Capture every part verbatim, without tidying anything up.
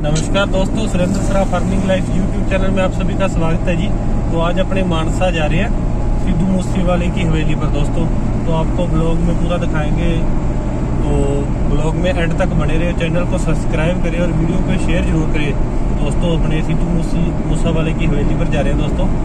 नमस्कार दोस्तों, Surendra Saraf farming life YouTube channel में आप सभी का स्वागत है जी। तो आज अपने मानसा जा रहे हैं सिद्धू मूसेवाले की हवेली पर दोस्तों। तो आपको ब्लॉग में पूरा दिखाएंगे, तो ब्लॉग में एंड तक बने रहे। चैनल को सब्सक्राइब करें और वीडियो को शेयर जरूर करें दोस्तों। अपने सिद्धू मूसे मूसेवाले की हवेली पर जा रहे हैं दोस्तों।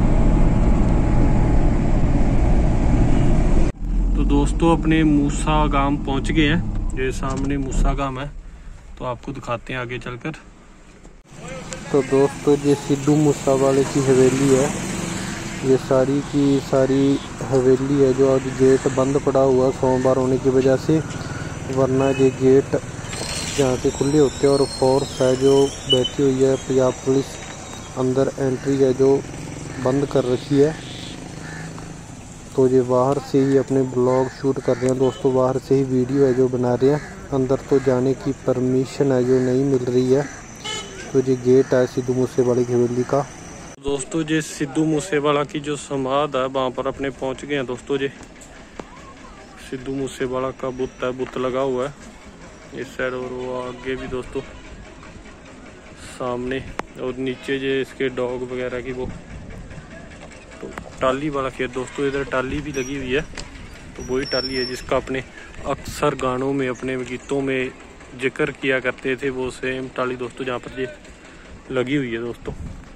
तो दोस्तों अपने मूसा गांव पहुंच गए हैं। ये सामने मूसा गांव है, तो आपको दिखाते हैं आगे चलकर। तो दोस्तों ये सिद्धू मूसेवाले की हवेली है। ये सारी की सारी हवेली है जो आज गेट बंद पड़ा हुआ सोमवार होने की वजह से, वरना ये गेट यहाँ से खुले होते हैं। और फोर्स है जो बैठी हुई है पंजाब पुलिस, अंदर एंट्री है जो बंद कर रखी है। तो ये बाहर से ही अपने ब्लॉग शूट कर रहे हैं दोस्तों, बाहर से ही वीडियो है जो बना रहे हैं। अंदर तो जाने की परमिशन है जो नहीं मिल रही है। तो ये गेट है सिद्धू मूसेवाले की हवेली का। दोस्तों ये सिद्धू मूसेवाला की जो समाध है वहाँ पर अपने पहुँच गए हैं दोस्तों। ये सिद्धू मूसेवाला का बुत है, बुत लगा हुआ है इस साइड, और वो आगे भी दोस्तों सामने, और नीचे जो इसके डॉग वगैरह की वो तो टाली वाला खेत दोस्तों। इधर टाली भी लगी हुई है, तो वही टाली है जिसका अपने अक्सर गानों में, अपने गीतों में जिक्र किया करते थे। वो सेम टाली दोस्तों जहाँ पर ये लगी हुई है दोस्तों।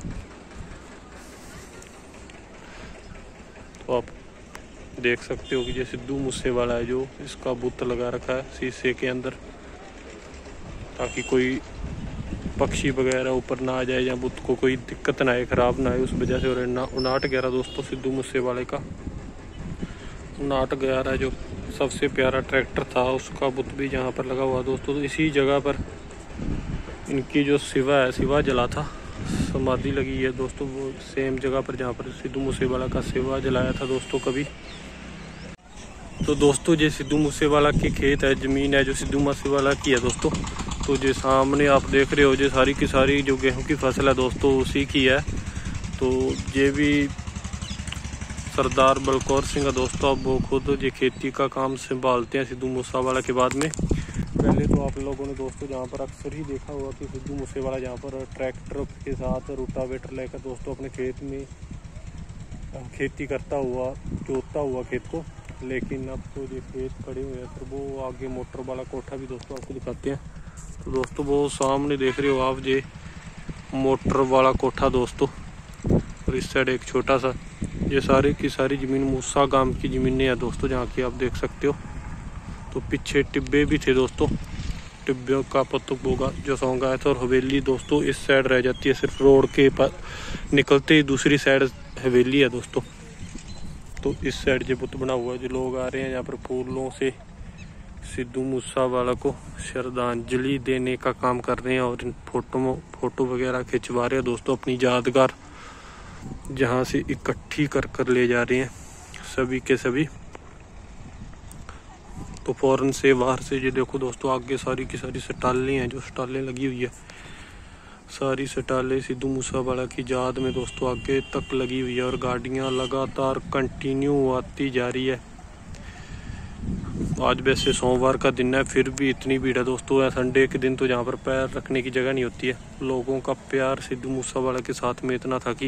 तो आप देख सकते हो कि ये सिद्धू मूसेवाला है जो इसका बुत लगा रखा है शीशे के अंदर, ताकि कोई पक्षी वगैरह ऊपर ना आ जाए या बुत को कोई दिक्कत ना आए, खराब ना आए उस वजह से। और उनाट ग्यारह दोस्तों सिद्धू मूसेवाले का उनाट ग्यारह जो सबसे प्यारा ट्रैक्टर था, उसका बुत भी यहाँ पर लगा हुआ दोस्तों। तो इसी जगह पर इनकी जो शिवा है, शिवा जला था, समाधि लगी है दोस्तों, वो सेम जगह पर जहाँ पर सिद्धू मूसेवाला का शिवा जलाया था दोस्तों कभी। तो दोस्तों ये सिद्धू मूसेवाला के खेत है, ज़मीन है जो सिद्धू मूसेवाला की है दोस्तों। तो जो सामने आप देख रहे हो, जो सारी की सारी जो गेहूं की फसल है दोस्तों उसी की है। तो ये भी सरदार बलकौर सिंह है दोस्तों। अब वो खुद ये खेती का काम संभालते हैं सिद्धू मूसेवाला के बाद में। पहले तो आप लोगों ने दोस्तों जहाँ पर अक्सर ही देखा हुआ कि सिद्धू मूसेवाला जहाँ पर ट्रैक्टर के साथ रोटावेटर लेकर दोस्तों अपने खेत में खेती करता हुआ, जोतता हुआ खेत को। लेकिन अब तो ये खेत पड़े हुए हैं, फिर वो आगे मोटर वाला कोठा भी दोस्तों आपको दिखाते हैं। तो दोस्तों वो सामने देख रहे हो आप, ये मोटर वाला कोठा दोस्तों, और इस साइड एक छोटा सा। ये सारी की सारी ज़मीन मूसा गांव की ज़मीनें हैं दोस्तों, जहाँ की आप देख सकते हो। तो पीछे टिब्बे भी थे दोस्तों, टिब्बे का पत्तों बोगा जो सॉन्ग आया था। और हवेली दोस्तों इस साइड रह जाती है, सिर्फ रोड के पर निकलते ही दूसरी साइड हवेली है दोस्तों। तो इस साइड जो बुत बना हुआ है, जो लोग आ रहे हैं यहाँ पर फूलों से सिद्धू मूसेवाला को श्रद्धांजलि देने का काम कर रहे हैं, और इन फोटो फोटो वगैरह खिंचवा रहे हैं दोस्तों अपनी यादगार, जहाँ से इकट्ठी कर कर ले जा रहे हैं सभी के सभी। तो फौरन से बाहर से ये देखो दोस्तों, आगे सारी की सारी सटालें हैं, जो सटालें लगी हुई है, सारी सटालें सिद्धू मूसेवाला की याद में दोस्तों आगे तक लगी हुई है। और गाड़ियां लगातार कंटिन्यू आती जा रही है। आज वैसे सोमवार का दिन है, फिर भी इतनी भीड़ है दोस्तों। संडे के दिन तो जहाँ पर पैर रखने की जगह नहीं होती है। लोगों का प्यार सिद्धू मूसेवाला के साथ में इतना था कि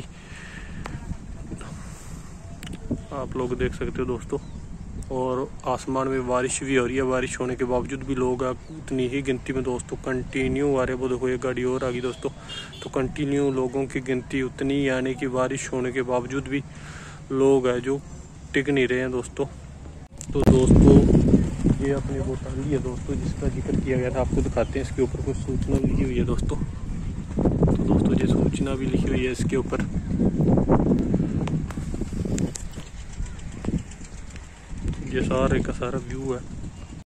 आप लोग देख सकते हो दोस्तों। और आसमान में बारिश भी हो रही है, बारिश होने के बावजूद भी लोग उतनी ही गिनती में दोस्तों कंटिन्यू आ रहे। वो देखो एक गाड़ी और आ गई दोस्तों। तो कंटिन्यू लोगों की गिनती उतनी, यानी कि बारिश होने के बावजूद भी लोग हैं जो टिक नहीं रहे हैं दोस्तों। तो दोस्तों ये अपनी वो टाली है दोस्तों जिसका जिक्र किया गया था, आपको दिखाते हैं। इसके ऊपर कुछ सूचना लिखी हुई है दोस्तों। तो दोस्तों ये सूचना भी लिखी हुई है इसके ऊपर। ये सारे का सारा व्यू है।